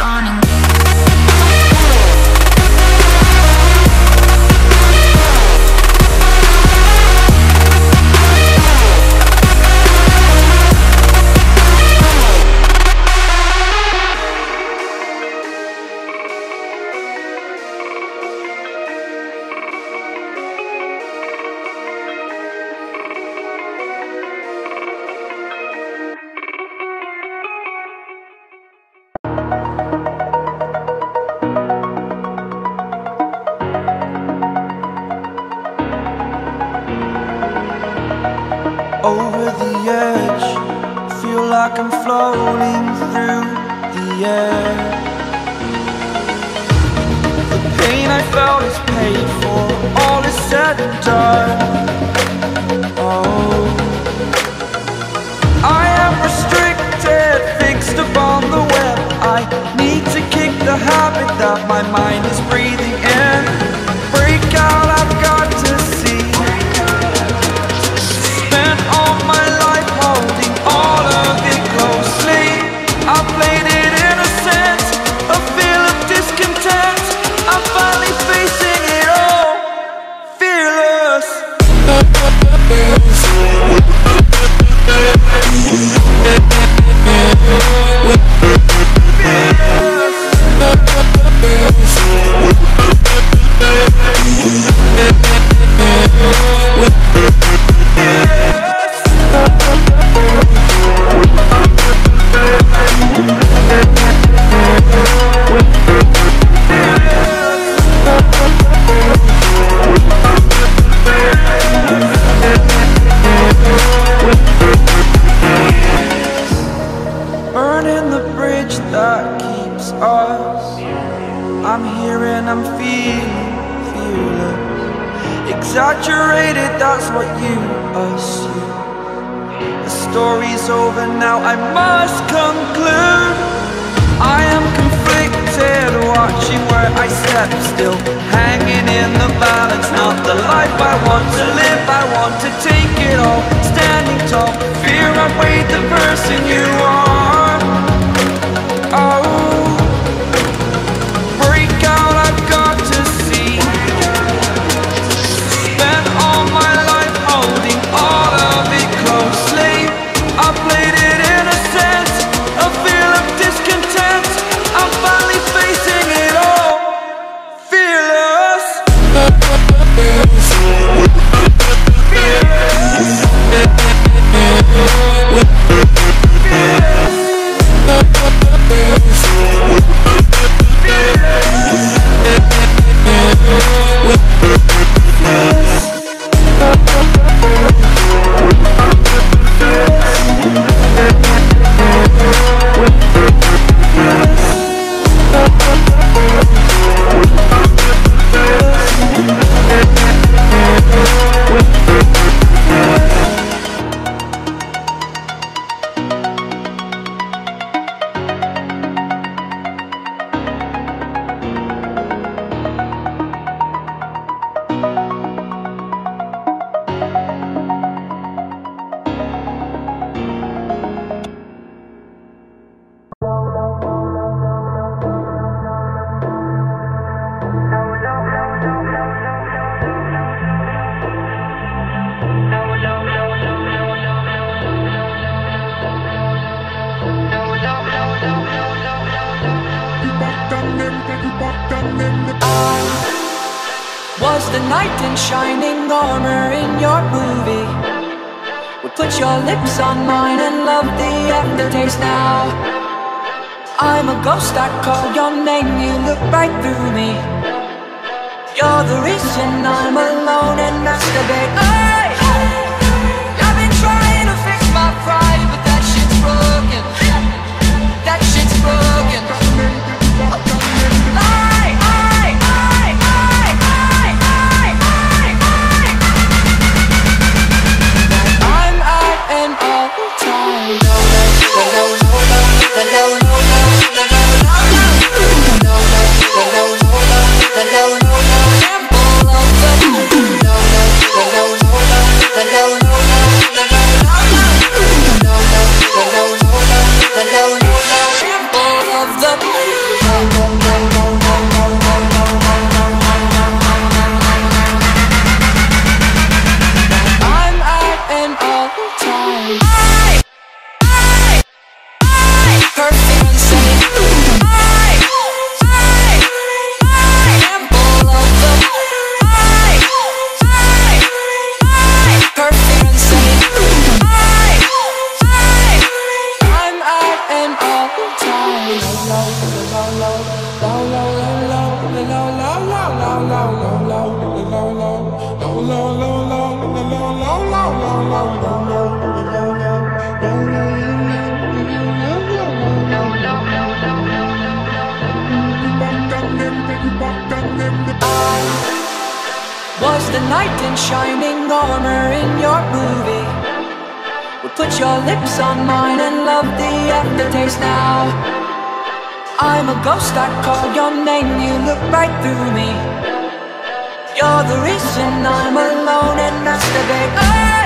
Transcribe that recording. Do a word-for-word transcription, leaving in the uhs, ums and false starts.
running. Over the edge, feel like I'm floating through the air. The pain I felt is paid for, all is said and done. Oh, I am restricted, fixed upon the web. I need to kick the habit that my mind is breathing in. Break out, I've got to see. My life holding all of it closely. I played it innocent, a feel of discontent. I'm finally facing it all, fearless. Burning the bridge that keeps us. I'm here and I'm feeling fearless. Exaggerated, that's what you assume. The story's over now, I must conclude. I am conflicted, watching where I step still, hanging in the balance. Not the life I want to live, I want to take it all. Standing tall, fear outweighed the person you are. Oh, break out, I've got to see. Spent all my life holding all of it closely. I played it innocent, a feel of discontent. I'm finally facing it all, fearless. Was the knight in shining armor in your movie? Would put your lips on mine and love the aftertaste now. I'm a ghost, I call your name, you look right through me. You're the reason I'm alone and masturbate. Hey! I've been trying to fix my pride, but that shit's broken. That shit's broken. Temple of the Was the knight in shining armor in your movie? Would put your lips on mine and love the aftertaste now. I'm a ghost, I call your name, you look right through me. You're the reason I'm alone and masturbate.